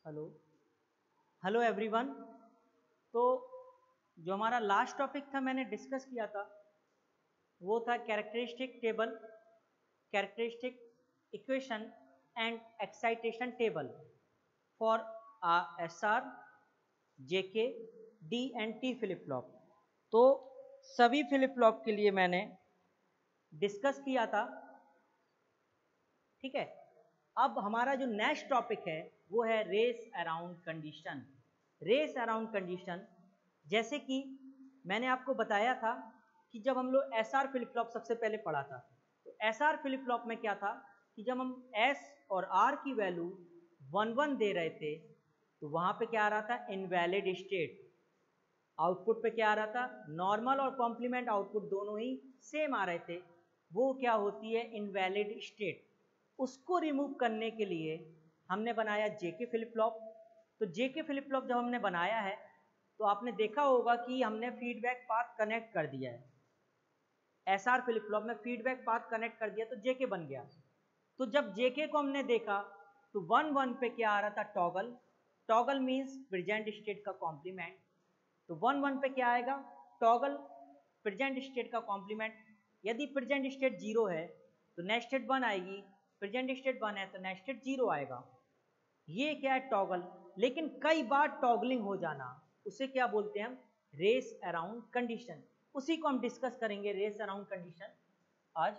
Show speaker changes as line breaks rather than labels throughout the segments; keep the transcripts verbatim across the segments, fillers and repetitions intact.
Hello hello everyone. तो जो हमारा लास्ट टॉपिक था मैंने डिस्कस किया था वो था characteristic table, characteristic equation and excitation table for S R J K D and T flip flop. तो सभी फ्लिप फ्लॉप के लिए मैंने डिस्कस किया था, ठीक है। अब हमारा जो नेक्स्ट टॉपिक है वो है race around condition. Race around condition, जैसे कि मैंने आपको बताया था कि जब हम लोग एस आर फ्लिप फ्लॉप सबसे पहले पढ़ा था, तो एस आर फ्लिप फ्लॉप में क्या था कि जब हम एस और आर की वैल्यू वन वन दे रहे थे तो वहाँ पे क्या आ रहा था, इनवैलिड स्टेट। आउटपुट पे क्या आ रहा था, नॉर्मल और कॉम्प्लीमेंट आउटपुट दोनों ही सेम आ रहे थे। वो क्या होती है, इनवैलिड स्टेट। उसको रिमूव करने के लिए हमने बनाया जेके फ्लिप फ्लॉप। तो जेके फ्लिप फ्लॉप जब हमने बनाया है तो आपने देखा होगा कि हमने फीडबैक पाथ कनेक्ट कर दिया है। एसआर फ्लिप फ्लॉप में फीडबैक पाथ कनेक्ट कर दिया तो जेके बन गया। तो जब जेके को हमने देखा तो वन वन पे क्या आ रहा था, toggle. Toggle means present state का कॉम्प्लीमेंट। तो वन वन पे क्या आएगा, टॉगल प्रेजेंट स्टेट का कॉम्प्लीमेंट। यदि प्रेजेंट स्टेट जीरो है तो नेक्स्ट स्टेट वन आएगी, प्रेजेंट स्टेट वन है तो नेक्स्ट स्टेट जीरो आएगा। ये क्या है, टॉगल। लेकिन कई बार टॉगलिंग हो जाना, उसे क्या बोलते हैं हम, रेस अराउंड कंडीशन। उसी को हम डिस्कस करेंगे, रेस अराउंड कंडीशन आज।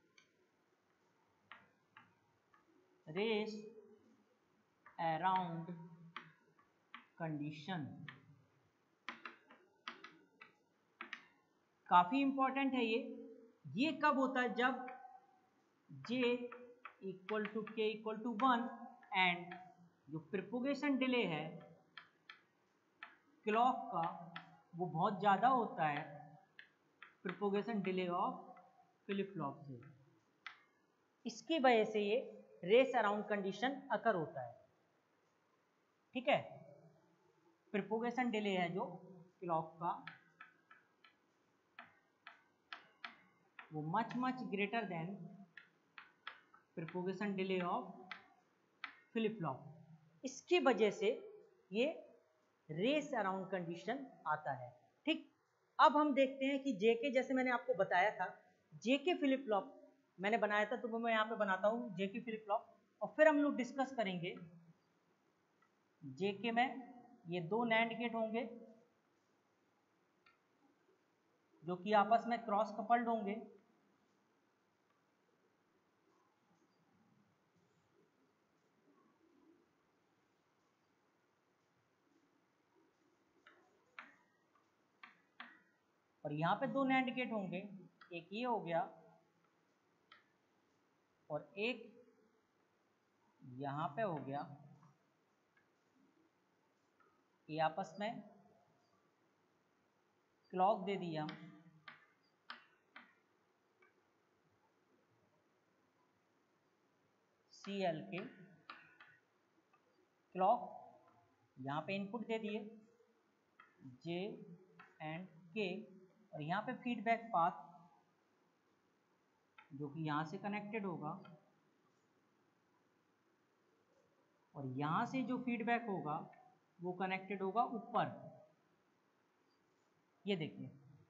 रेस अराउंड कंडीशन काफी इंपॉर्टेंट है। ये ये कब होता है, जब j equal to K equal to one and जो प्रोपगेशन डिले है क्लॉक का वो बहुत ज़्यादा होता है propagation delay of flip flop से। इसकी वजह से ये रेस अराउंड कंडीशन अकर होता है, ठीक है। प्रोपगेशन डिले है जो क्लॉक का वो much much greater than propagation delay of flip flop. इसकी वजह से ये रेस अराउंड कंडीशन आता है, ठीक। अब हम देखते हैं कि जेके, जैसे मैंने आपको बताया था जेके फ्लिप फ्लॉप मैंने बनाया था, तो मैं यहाँ पे बनाता हूँ जेके फ्लिप फ्लॉप और फिर हम लोग डिस्कस करेंगे। जेके में ये दो नैंड गेट होंगे जो कि आपस में क्रॉस कपल्ड होंगे। और यहाँ पे दो नैंड गेट होंगे, एक ये हो गया और एक यहाँ पे हो गया। ये आपस में क्लॉक दे दिया हम, सी एल के क्लॉक। यहाँ पे इनपुट दे दिए जे एंड के, और यहाँ पे फीडबैक पाथ जो कि यहाँ से कनेक्टेड होगा, और यहाँ से जो फीडबैक होगा वो कनेक्टेड होगा ऊपर। ये देखिए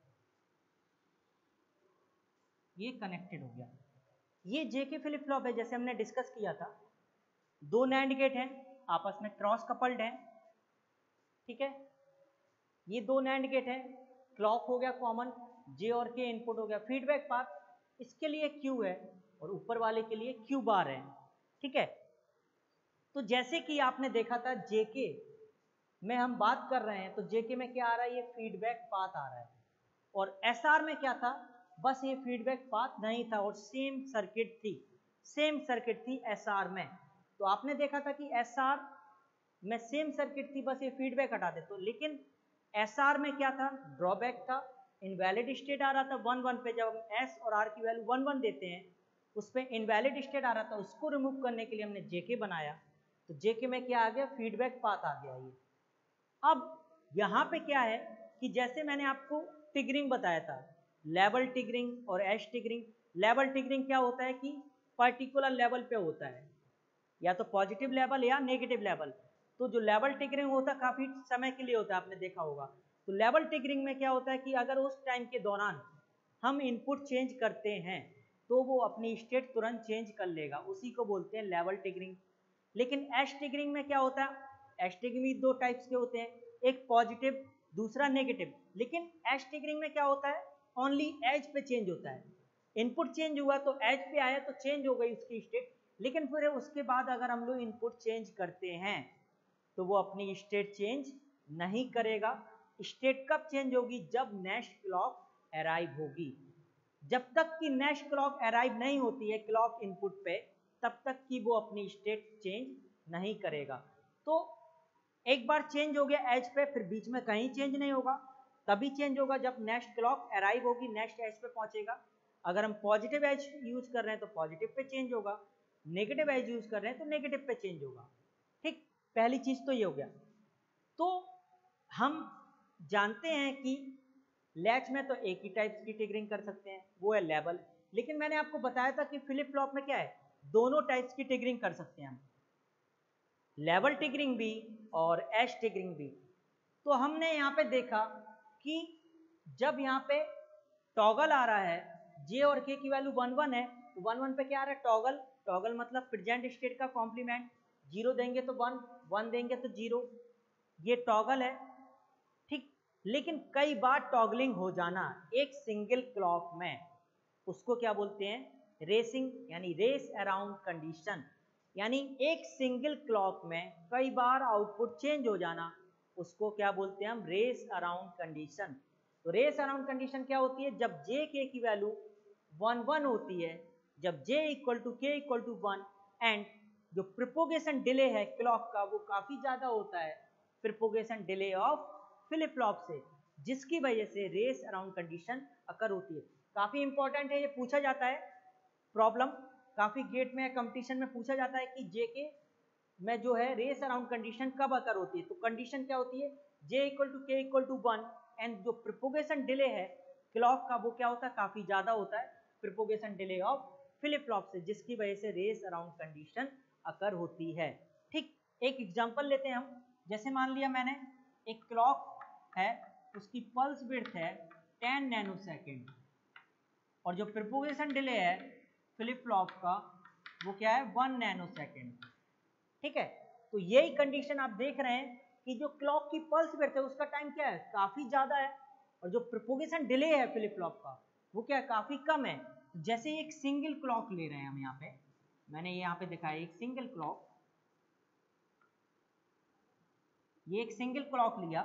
ये कनेक्टेड हो गया। ये जेके फ्लिप फ्लॉप है, जैसे हमने डिस्कस किया था। दो नैंड गेट हैं, आपस में क्रॉस कपल्ड हैं, ठीक है। ये दो नैंड गेट हैं, क्लॉक हो गया कॉमन, जे और के इनपुट हो गया। फीडबैक पाथ इसके लिए क्यू है और ऊपर वाले के लिए क्यू बार है, ठीक है। तो जैसे कि आपने देखा था जेके में हम बात कर रहे हैं, तो जेके में क्या आ रहा है, ये फीडबैक पाथ आ रहा है। और एसआर में क्या था, बस ये फीडबैक पाथ नहीं था और सेम सर्किट थी, सेम सर्किट थी एसआर में। तो आपने देखा था कि एसआर में सेम सर्किट थी, बस ये फीडबैक हटा दे। तो लेकिन एसआर में क्या था, ड्रॉबैक था, इनवैलिड स्टेट आ रहा था वन वन पे। जब हम एस और आर की वैल्यू वन वन देते हैं उस पर इनवैलिड स्टेट आ रहा था, उसको रिमूव करने के लिए हमने जेके बनाया। तो जेके में क्या आ गया, फीडबैक पाथ आ गया ये। अब यहाँ पे क्या है कि जैसे मैंने आपको टिगरिंग बताया था, लेवल टिगरिंग और एश टिगरिंग। लेवल टिगरिंग क्या होता है कि पर्टिकुलर लेवल पे होता है, या तो पॉजिटिव लेवल या नेगेटिव लेवल। तो जो लेवल ट्रिगरिंग होता है काफ़ी समय के लिए होता है, आपने देखा होगा। तो लेवल ट्रिगरिंग में क्या होता है कि अगर उस टाइम के दौरान हम इनपुट चेंज करते हैं तो वो अपनी स्टेट तुरंत चेंज कर लेगा, उसी को बोलते हैं लेवल ट्रिगरिंग। लेकिन एज ट्रिगरिंग में क्या होता है, एज ट्रिगरिंग भी दो टाइप्स के होते हैं, एक पॉजिटिव दूसरा नेगेटिव। लेकिन एज ट्रिगरिंग में क्या होता है, ओनली एज पे चेंज होता है, इनपुट चेंज हुआ तो एज पे आया तो चेंज हो गई उसकी स्टेट। लेकिन फिर उसके बाद अगर हम लोग इनपुट चेंज करते हैं तो वो अपनी स्टेट चेंज नहीं करेगा। स्टेट कब चेंज होगी, जब नेक्स्ट क्लॉक अराइव होगी। जब तक कि नेक्स्ट क्लॉक अराइव नहीं होती है क्लॉक इनपुट पे, तब तक कि वो अपनी स्टेट चेंज नहीं करेगा। तो एक बार चेंज हो गया एज पे, फिर बीच में कहीं चेंज नहीं होगा, तभी चेंज होगा जब नेक्स्ट क्लॉक अराइव होगी, नेक्स्ट एज पे पहुंचेगा। अगर हम पॉजिटिव एज यूज कर रहे हैं तो पॉजिटिव पे चेंज होगा, नेगेटिव एज यूज कर रहे हैं तो नेगेटिव पे चेंज होगा। ठीक, पहली चीज तो ये हो गया। तो हम जानते हैं कि लैच में तो एक ही टाइप की ट्रिगरिंग कर सकते हैं, वो है लेवल। लेकिन मैंने आपको बताया था कि फ्लिप फ्लॉप में क्या है, दोनों टाइप्स की ट्रिगरिंग कर सकते हैं हम, लेवल ट्रिगरिंग भी और एज ट्रिगरिंग भी। तो हमने यहाँ पे देखा कि जब यहाँ पे टॉगल आ रहा है, जे और के की वैल्यू वन वन है, तो वन वन पे क्या आ रहा है, टॉगल। टॉगल मतलब प्रेजेंट स्टेट का कॉम्प्लीमेंट, जीरो देंगे तो वन, वन देंगे तो जीरो, ये टॉगल है। ठीक, लेकिन कई बार टॉगलिंग हो जाना एक सिंगल क्लॉक में, उसको क्या बोलते हैं, रेसिंग, यानी रेस अराउंड कंडीशन। यानी एक सिंगल क्लॉक में कई बार आउटपुट चेंज हो जाना, उसको क्या बोलते हैं हम, रेस अराउंड कंडीशन। तो रेस अराउंड कंडीशन क्या होती है, जब जे के की वैल्यू वन वन होती है, जब J equal to K equal to one, and जो प्रोपोगेशन डिले है क्लॉक का वो काफ़ी ज़्यादा होता है, propagation delay of flip flop से, जिसकी वजह से रेस अराउंड कंडीशन अकर होती है। काफ़ी इंपॉर्टेंट है, ये पूछा जाता है प्रॉब्लम, काफ़ी गेट में कंपटीशन में पूछा जाता है कि जे के में जो है रेस अराउंड कंडीशन कब अकर होती है। तो कंडीशन क्या होती है, J equal to K equal to one, and जो प्रोपोगेशन डिले है क्लॉक का वो क्या होता है, काफ़ी ज़्यादा होता है, propagation delay of flip flop से, जिसकी वजह से रेस अराउंड कंडीशन अकर होती है। ठीक, एक एग्जांपल लेते हैं हम। जैसे मान लिया मैंने एक क्लॉक है, उसकी पल्स विड्थ है टेन नैनो सेकेंड, और जो प्रोपोगेशन डिले है फ्लिप फ्लॉप का वो क्या है, वन नैनो सेकेंड। ठीक है, तो यही कंडीशन आप देख रहे हैं कि जो क्लॉक की पल्स विड्थ है उसका टाइम क्या है, काफ़ी ज़्यादा है, और जो प्रोपोगेशन डिले है फ्लिप फ्लॉप का वो क्या है, काफ़ी कम है। जैसे एक सिंगल क्लॉक ले रहे हैं हम, यहाँ पे मैंने यहाँ पे दिखाया एक सिंगल क्लॉक, ये एक सिंगल क्लॉक लिया,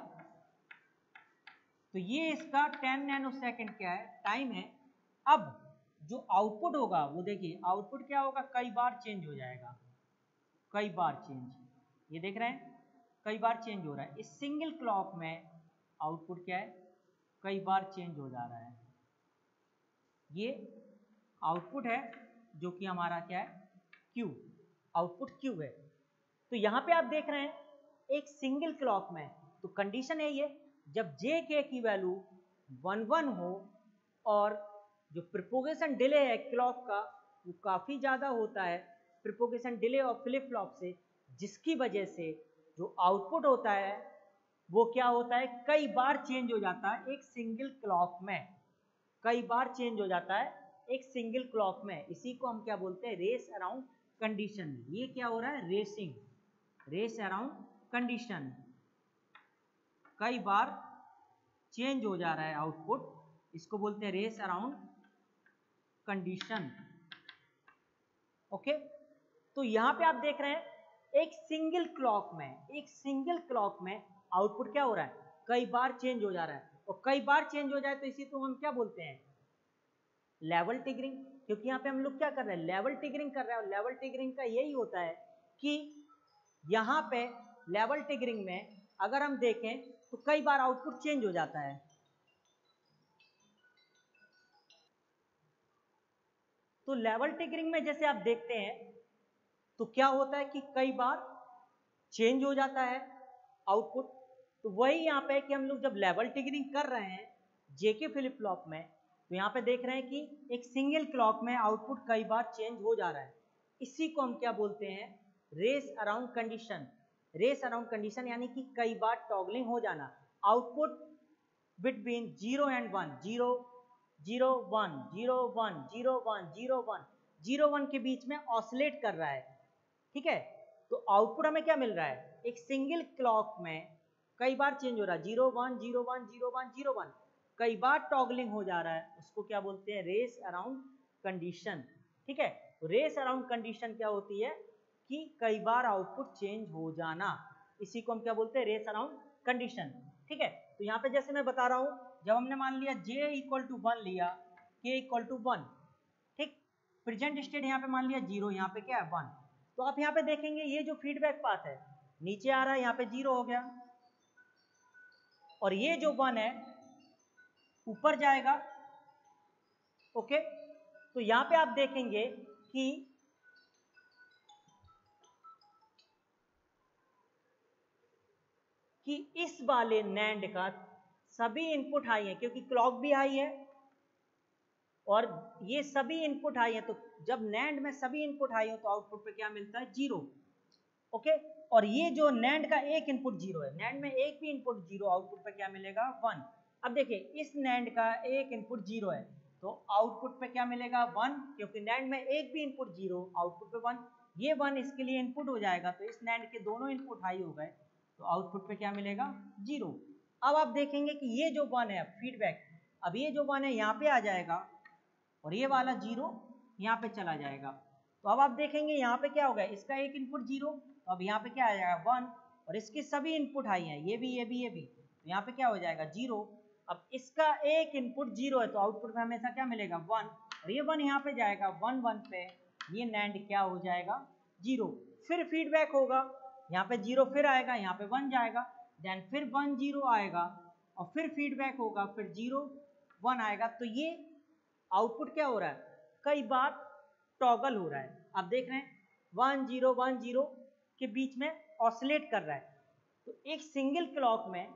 तो ये इसका टेन नैनो सेकेंड क्या है, टाइम है। अब जो आउटपुट होगा वो देखिए, आउटपुट क्या होगा, कई बार चेंज हो जाएगा, कई बार चेंज, ये देख रहे हैं कई बार चेंज हो रहा है। इस सिंगल क्लॉक में आउटपुट क्या है, कई बार चेंज हो जा रहा है। ये आउटपुट है जो कि हमारा क्या है, क्यू, आउटपुट क्यू है। तो यहाँ पे आप देख रहे हैं एक सिंगल क्लॉक में, तो कंडीशन है ये, जब जे के की वैल्यू वन वन हो और जो प्रोपोगेशन डिले है क्लॉक का वो काफ़ी ज़्यादा होता है, propagation delay of flip flop से, जिसकी वजह से जो आउटपुट होता है वो क्या होता है, कई बार चेंज हो जाता है एक सिंगल क्लॉक में, कई बार चेंज हो जाता है एक सिंगल क्लॉक में। इसी को हम क्या बोलते हैं, रेस अराउंड कंडीशन। ये क्या हो रहा है, रेसिंग, रेस अराउंड कंडीशन, कई बार चेंज हो जा रहा है आउटपुट, इसको बोलते हैं रेस अराउंड कंडीशन। ओके, तो यहां पे आप देख रहे हैं एक सिंगल क्लॉक में, एक सिंगल क्लॉक में आउटपुट क्या हो रहा है, कई बार चेंज हो जा रहा है, और कई बार चेंज हो जाए तो इसी को हम क्या बोलते हैं, लेवल ट्रिगरिंग। क्योंकि यहाँ पे हम लोग क्या कर रहे हैं, लेवल ट्रिगरिंग कर रहे हैं, और लेवल ट्रिगरिंग का यही होता है कि यहाँ पे लेवल ट्रिगरिंग में अगर हम देखें तो कई बार आउटपुट चेंज हो जाता है। तो लेवल ट्रिगरिंग में जैसे आप देखते हैं तो क्या होता है कि कई बार चेंज हो जाता है आउटपुट। तो वही यहाँ पे कि हम लोग जब लेवल ट्रिगरिंग कर रहे हैं जेके फ्लिप फ्लॉप में, तो यहाँ पे देख रहे हैं कि एक सिंगल क्लॉक में आउटपुट कई बार चेंज हो जा रहा है, इसी को हम क्या बोलते हैं, race around condition. Race around condition यानी कि कई बार टॉगलिंग हो जाना, output between zero and one, zero zero one, zero one, zero one, zero one, zero one के बीच में ऑसिलेट कर रहा है, ठीक है। तो आउटपुट हमें क्या मिल रहा है, एक सिंगल क्लॉक में कई बार चेंज हो रहा है, zero one, zero one, zero one, zero one, कई बार टॉगलिंग हो जा रहा है, उसको क्या बोलते हैं, रेस अराउंड कंडीशन, ठीक है। तो रेस अराउंड कंडीशन क्या होती है कि कई बार आउटपुट चेंज हो जाना, इसी को हम क्या बोलते हैं, रेस अराउंड कंडीशन, ठीक है। तो यहाँ पे जैसे मैं बता रहा हूँ, जब हमने मान लिया j इक्वल टू वन लिया, k इक्वल टू वन, ठीक, प्रेजेंट स्टेट यहाँ पे मान लिया जीरो, यहाँ पे क्या है वन, तो आप यहाँ पे देखेंगे ये जो फीडबैक पाथ है नीचे आ रहा है, यहाँ पे जीरो हो गया, और ये जो वन है ऊपर जाएगा, ओके। तो यहाँ पे आप देखेंगे कि कि इस वाले नैंड का सभी इनपुट हाई है, क्योंकि क्लॉक भी हाई है और ये सभी इनपुट हाई है, तो जब नैंड में सभी इनपुट हाई हो तो आउटपुट पे क्या मिलता है, जीरो, ओके। और ये जो नैंड का एक इनपुट जीरो है, नैंड में एक भी इनपुट जीरो, आउटपुट पे क्या मिलेगा, वन। अब देखिए इस नैंड का एक इनपुट जीरो है तो आउटपुट पे क्या मिलेगा, वन, क्योंकि नैंड में एक भी इनपुट जीरो, आउटपुट पे वन, ये वन इसके लिए इनपुट हो जाएगा, तो इस नैंड के दोनों इनपुट हाई हो गए तो आउटपुट पे क्या मिलेगा, जीरो। अब आप देखेंगे कि ये जो वन है फीडबैक, अब ये जो वन है यहाँ पे आ जाएगा और ये वाला जीरो यहाँ पे चला जाएगा, तो अब आप देखेंगे यहाँ पे क्या होगा, इसका एक इनपुट जीरो, तो अब यहाँ पे क्या आ जाएगा, वन, और इसके सभी इनपुट हाई हैं, ये भी ये भी ये भी, तो यहाँ पे क्या हो जाएगा, जीरो। अब इसका एक इनपुट जीरो है तो आउटपुट में हमेशा क्या मिलेगा, वन, और ये वन यहाँ पे जाएगा, वन वन पे ये नैंड क्या हो जाएगा, जीरो। फिर फीडबैक होगा, यहाँ पे जीरो फिर आएगा, यहाँ पे वन जाएगा, देन फिर वन जीरो आएगा और फिर फीडबैक होगा, फिर जीरो वन आएगा, तो ये आउटपुट क्या हो रहा है, कई बार टॉगल हो रहा है। आप देख रहे हैं वन जीरो वन जीरो के बीच में ऑसिलेट कर रहा है, तो एक सिंगल क्लॉक में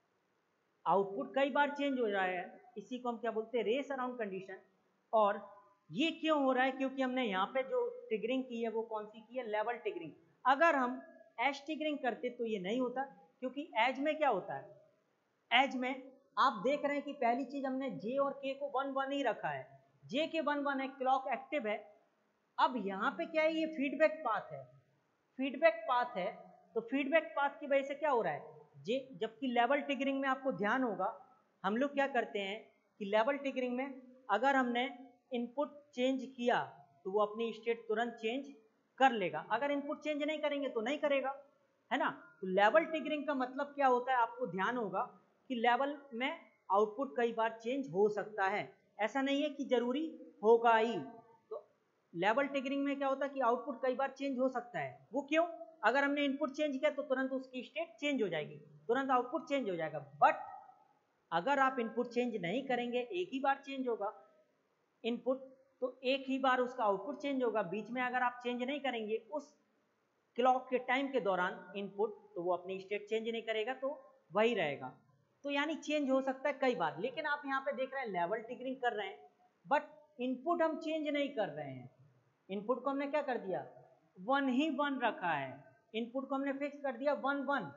आउटपुट कई बार चेंज हो रहा है, इसी को हम क्या बोलते हैं, रेस अराउंड कंडीशन। और ये क्यों हो रहा है, क्योंकि हमने यहाँ पे जो ट्रिगरिंग की है वो कौन सी की है, लेवल ट्रिगरिंग। अगर हम एज ट्रिगरिंग करते तो ये नहीं होता, क्योंकि एज में क्या होता है, एज में आप देख रहे हैं कि पहली चीज हमने जे और के को वन वन ही रखा है, जे के वन वन है, क्लॉक एक्टिव है। अब यहाँ पे क्या है, ये फीडबैक पाथ है, फीडबैक पाथ है, तो फीडबैक पाथ की वजह से क्या हो रहा है, जे, जबकि लेवल ट्रिगरिंग में आपको ध्यान होगा हम लोग क्या करते हैं कि लेवल ट्रिगरिंग में अगर हमने इनपुट चेंज किया तो वो अपनी स्टेट तुरंत चेंज कर लेगा, अगर इनपुट चेंज नहीं करेंगे तो नहीं करेगा, है ना। तो लेवल ट्रिगरिंग का मतलब क्या होता है, आपको ध्यान होगा कि लेवल में आउटपुट कई बार चेंज हो सकता है, ऐसा नहीं है कि जरूरी होगा ही। तो लेवल ट्रिगरिंग में क्या होता है कि आउटपुट कई बार चेंज हो सकता है, वो क्यों, अगर हमने इनपुट चेंज किया तो तुरंत उसकी स्टेट चेंज हो जाएगी, तुरंत आउटपुट चेंज हो जाएगा। बट अगर आप इनपुट चेंज नहीं करेंगे, एक ही बार चेंज होगा इनपुट, तो एक ही बार उसका आउटपुट चेंज होगा, बीच में अगर आप चेंज नहीं करेंगे उस क्लॉक के टाइम के दौरान इनपुट, तो वो अपनी स्टेट चेंज नहीं करेगा, तो वही रहेगा। तो यानी चेंज हो सकता है कई बार, लेकिन आप यहाँ पे देख रहे हैं लेवल ट्रिगरिंग कर रहे हैं बट इनपुट हम चेंज नहीं कर रहे हैं, इनपुट को हमने क्या कर दिया, वन ही वन रखा है, इनपुट को हमने फिक्स कर दिया वन वन।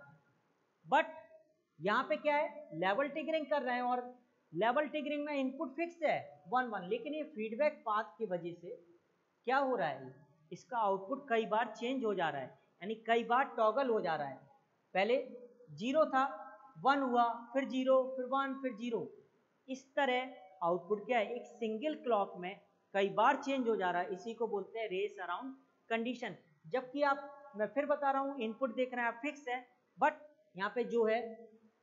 बट यहाँ पे क्या है, लेवल ट्रिगरिंग कर रहे हैं और लेवल ट्रिगरिंग में इनपुट फिक्स है वन वन, लेकिन ये फीडबैक पाथ की वजह से क्या हो रहा है, इसका आउटपुट कई बार चेंज हो जा रहा है, यानी कई बार टॉगल हो जा रहा है, पहले जीरो था, वन हुआ, फिर जीरो, फिर वन, फिर जीरो, इस तरह आउटपुट क्या है, एक सिंगल क्लॉक में कई बार चेंज हो जा रहा है, इसी को बोलते हैं रेस अराउंड कंडीशन। जबकि आप, मैं फिर बता रहा हूँ, इनपुट देख रहे हैं आप फिक्स है, बट यहाँ पे जो है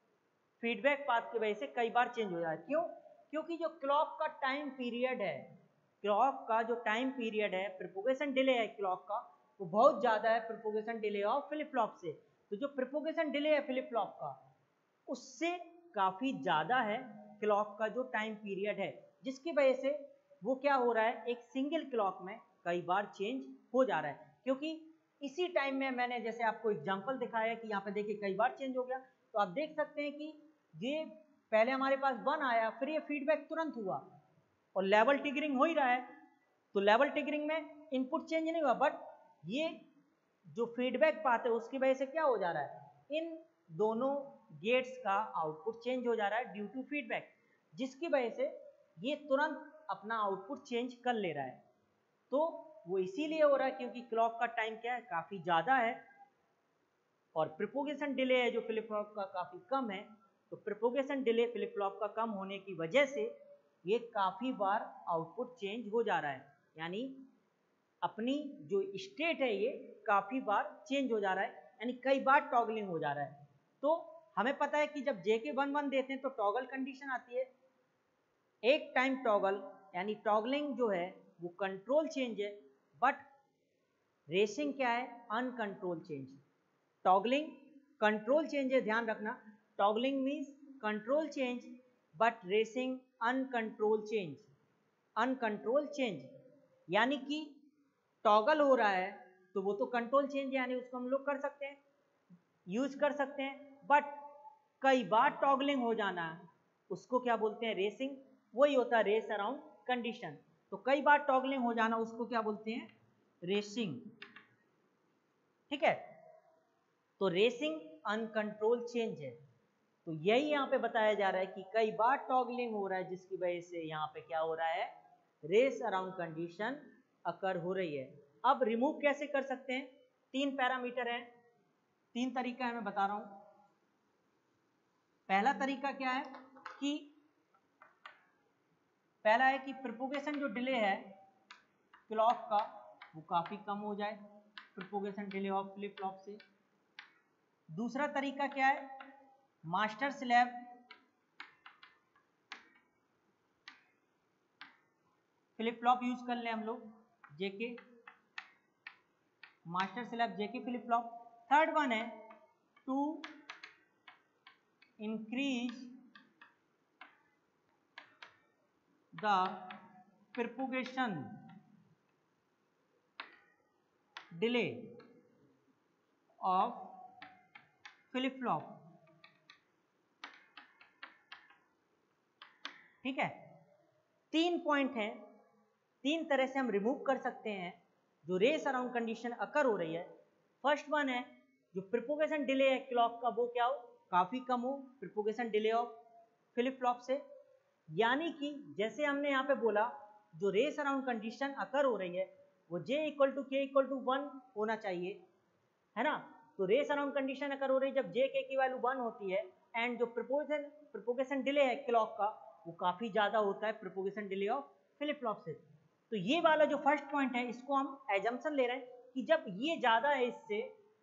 फीडबैक पाथ की वजह से कई बार चेंज हो रहा है, क्यों, क्योंकि जो क्लॉक का टाइम पीरियड है, क्लॉक का जो टाइम पीरियड है, प्रोपोगेशन डिले है क्लॉक का, वो बहुत ज्यादा है propagation delay of flip flop से। तो जो प्रोपोगेशन डिले है फ्लिप फ्लॉप का, उससे काफी ज्यादा है क्लॉक का जो टाइम पीरियड है, जिसकी वजह से वो क्या हो रहा है, एक सिंगल क्लॉक में कई बार चेंज हो जा रहा है। क्योंकि इसी टाइम में मैंने जैसे आपको एग्जांपल दिखाया कि यहाँ पे देखिए कई बार चेंज हो गया, तो आप देख सकते हैं कि ये पहले हमारे पास वन आया, फिर ये फीडबैक तुरंत हुआ और लेवल ट्रिगरिंग हो ही रहा है, तो लेवल ट्रिगरिंग में इनपुट चेंज नहीं हुआ, बट ये जो फीडबैक पाथ है उसकी वजह से क्या हो जा रहा है, इन दोनों गेट्स का आउटपुट चेंज हो जा रहा है ड्यू टू फीडबैक, जिसकी वजह से ये तुरंत अपना आउटपुट चेंज कर ले रहा है। तो वो इसीलिए हो रहा है क्योंकि क्लॉक का टाइम क्या है, काफ़ी ज़्यादा है, और प्रोपोगेशन डिले है जो फ्लिप फ्लॉप का काफ़ी कम है। तो प्रोपोगेशन डिले फ्लिप फ्लॉप का कम होने की वजह से ये काफ़ी बार आउटपुट चेंज हो जा रहा है, यानी अपनी जो स्टेट है ये काफ़ी बार चेंज हो जा रहा है, यानी कई बार टॉगलिंग हो जा रहा है। तो हमें पता है कि जब जे के वन वन देते हैं तो टॉगल कंडीशन आती है, एक टाइम टॉगल, यानी टॉगलिंग जो है वो कंट्रोल चेंज है, बट रेसिंग क्या है, uncontrol change. Toggling control change है, ध्यान रखना, toggling means control change, but racing uncontrol change. Uncontrol change यानी कि टॉगल हो रहा है तो वो तो कंट्रोल चेंज है, यानी उसको हम लोग कर सकते हैं, यूज कर सकते हैं, बट कई बार टॉगलिंग हो जाना उसको क्या बोलते हैं, रेसिंग। वही होता है रेस अराउंड कंडीशन। तो कई बार टॉगलिंग हो जाना उसको क्या बोलते हैं, रेसिंग। ठीक है, तो रेसिंग अनकंट्रोल चेंज है। तो यही यहाँ पे बताया जा रहा है कि कई बार टॉगलिंग हो रहा है जिसकी वजह से यहाँ पे क्या हो रहा है, रेस अराउंड कंडीशन अकर हो रही है। अब रिमूव कैसे कर सकते हैं, तीन पैरामीटर है, तीन तरीका है, मैं बता रहा हूं। पहला तरीका क्या है कि पहला है कि प्रोपोगेशन जो डिले है क्लॉक का वो काफी कम हो जाए, propagation delay of flip flop से। दूसरा तरीका क्या है, master slab flip flop use कर ले हम लोग, JK master slab JK flip flop. Third one है to increase the propagation delay of flip flop. ठीक है, तीन पॉइंट है, तीन तरह से हम रिमूव कर सकते हैं जो रेस अराउंड कंडीशन अकर हो रही है। फर्स्ट वन है जो प्रोपोगेशन डिले है क्लॉक का वो क्या हो, काफी कम हो, propagation delay of flip flop से। यानी कि जैसे हमने यहाँ पे बोला जो रेस अराउंड कंडीशन अकर हो रही है वो J equal to K equal to one होना चाहिए, है ना। तो रेस अराउंड कंडीशन अकर हो रही है जब जे के की वैल्यू वन होती है, एंड जो प्रोपोगेशन प्रोपोगेशन डिले है क्लॉक का वो काफी ज्यादा होता है propagation delay of flip flop से। तो ये वाला जो फर्स्ट पॉइंट है इसको हम एजम्पशन ले रहे हैं कि जब ये ज्यादा है इससे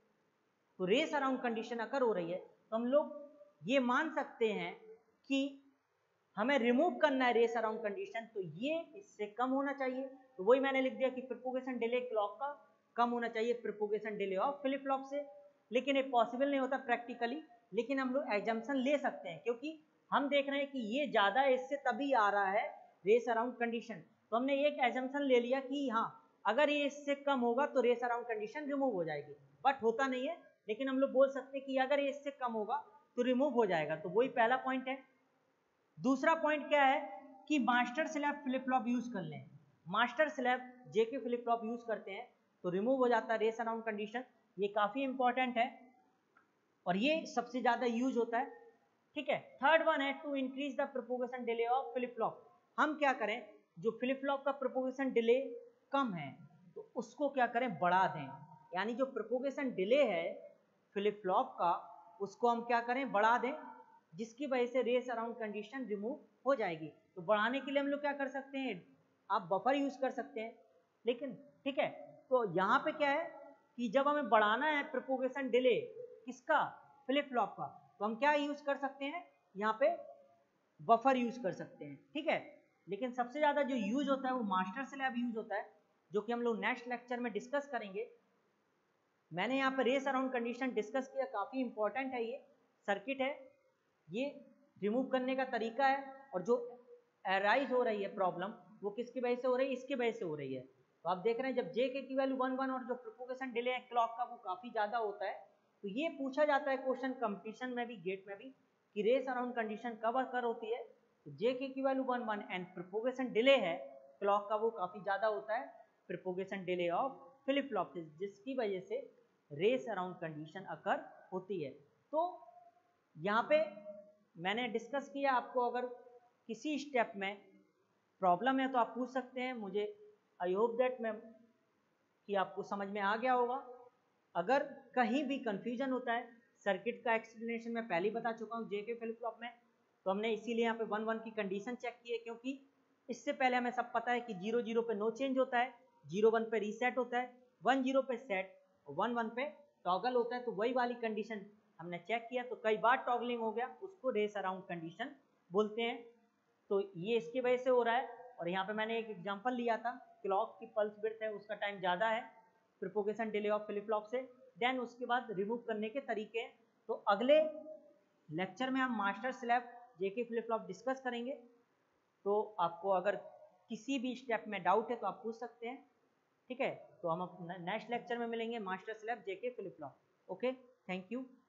तो रेस अराउंड कंडीशन अकर हो रही है, तो हम लोग ये मान सकते हैं कि हमें रिमूव करना है रेस अराउंड कंडीशन, तो ये इससे कम होना चाहिए। तो वही मैंने लिख दिया कि प्रोपोगेशन डिले क्लॉक का कम होना चाहिए propagation delay of flip flop से। लेकिन ये पॉसिबल नहीं होता प्रैक्टिकली, लेकिन हम लोग एजम्पशन ले सकते हैं क्योंकि हम देख रहे हैं कि ये ज्यादा है इससे तभी आ रहा है रेस अराउंड कंडीशन। तो हमने एक एजम्पशन ले लिया कि हाँ अगर ये इससे कम होगा तो रेस अराउंड कंडीशन रिमूव हो जाएगी, बट होता नहीं है, लेकिन हम लोग बोल सकते हैं कि अगर ये इससे कम होगा तो रिमूव हो जाएगा। तो वही पहला पॉइंट है। दूसरा पॉइंट क्या है कि master slab flip flop use कर लें, master slab JK flip flop use करते हैं तो रिमूव हो जाता है रेस अराउंड कंडीशन। ये काफी इंपॉर्टेंट है और ये सबसे ज्यादा यूज होता है। ठीक है, थर्ड वन है to increase the propagation delay of flip flop. हम क्या करें, जो फ्लिप फ्लॉप का प्रोपोगेशन डिले कम है तो उसको क्या करें, बढ़ा दें। यानी जो प्रोपोगेशन डिले है फ्लिप फ्लॉप का उसको हम क्या करें, बढ़ा दें, जिसकी वजह से रेस अराउंड कंडीशन रिमूव हो जाएगी। तो बढ़ाने के लिए हम लोग क्या कर सकते हैं, आप बफर यूज कर सकते हैं। लेकिन ठीक है, तो यहाँ पे क्या है कि जब हमें बढ़ाना है प्रोपोगेशन डिले किसका, फ्लिप फ्लॉप का, तो हम क्या यूज कर सकते हैं, यहाँ पे बफर यूज कर सकते हैं। ठीक है, लेकिन सबसे ज्यादा जो यूज होता है वो मास्टर स्लैब यूज होता है, जो कि हम लोग नेक्स्ट लेक्चर में डिस्कस करेंगे। मैंने यहाँ पे रेस अराउंड कंडीशन डिस्कस किया, काफी इंपॉर्टेंट है, ये सर्किट है, ये रिमूव करने का तरीका है, और जो अराइज हो रही है प्रॉब्लम वो किसकी वजह से हो रही है, इसकी वजह से हो रही है। तो आप देख रहे हैं जब जे के की वैल्यू वन वन और जो प्रोपोगेशन डिले है क्लॉक का वो काफी ज्यादा होता है, तो ये पूछा जाता है क्वेश्चन कंपटीशन में भी, गेट में भी, कि रेस अराउंड कंडीशन कब अकर होती है, तो जे के की value one one and propagation delay है क्लॉक का वो काफी ज्यादा होता है propagation delay of flip flop से, जिसकी वजह से रेस अराउंड कंडीशन अकर होती है। तो यहाँ पे मैंने डिस्कस किया, आपको अगर किसी स्टेप में प्रॉब्लम है तो आप पूछ सकते हैं मुझे। आई होप दैट मैं कि आपको समझ में आ गया होगा। अगर कहीं भी कंफ्यूजन होता है, सर्किट का एक्सप्लेनेशन मैं पहले ही बता चुका हूँ जेके फ्लिप फ्लॉप में, तो हमने इसीलिए यहाँ पे वन वन की कंडीशन चेक की है, क्योंकि इससे पहले हमें सब पता है कि जीरो जीरो पे नो चेंज होता है, जीरो वन पे रीसेट होता है, वन जीरो पे सेट, वन वन पे टॉगल होता है। तो वही वाली कंडीशन हमने चेक किया, तो कई बार टॉगलिंग हो गया, उसको रेस अराउंड कंडीशन बोलते हैं। तो ये इसकी वजह से हो रहा है। और यहाँ पे मैंने एक एग्जांपल लिया था, क्लॉक की पल्स विड्थ है उसका टाइम ज़्यादा है propagation delay of flip flop से, देन उसके बाद रिमूव करने के तरीके हैं। तो अगले लेक्चर में हम master slab JK flip flop discuss करेंगे। तो आपको अगर किसी भी स्टेप में डाउट है तो आप पूछ सकते हैं, ठीक है। तो हम नेक्स्ट लेक्चर में मिलेंगे, master slab JK flip flop. Okay, thank you.